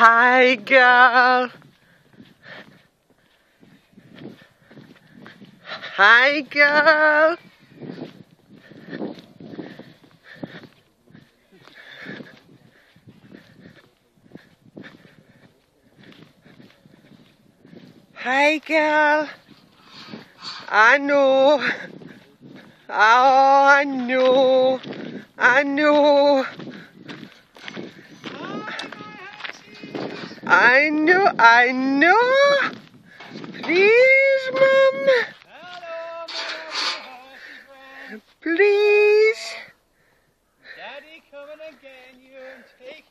Hi, girl. Hi, girl. Hi, girl. I know. Oh, I know. I know. I know. I know. Please, Mum. Hello, my lovely Please. Daddy coming again, you and take